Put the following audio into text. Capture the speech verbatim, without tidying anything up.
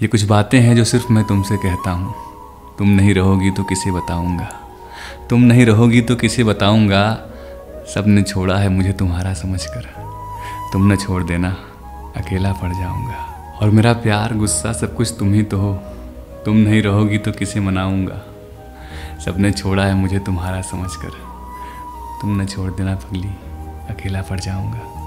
ये कुछ बातें हैं जो सिर्फ मैं तुमसे कहता हूँ। तुम नहीं रहोगी तो किसे बताऊँगा, तुम नहीं रहोगी तो किसे बताऊँगा। सबने छोड़ा है मुझे तुम्हारा समझकर, तुम न छोड़ देना अकेला पड़ जाऊँगा। और मेरा प्यार गुस्सा सब कुछ तुम ही तो हो, तुम नहीं रहोगी तो किसे मनाऊँगा। सबने छोड़ा है मुझे तुम्हारा समझकर, तुम न छोड़ देना पगली अकेला पड़ जाऊँगा।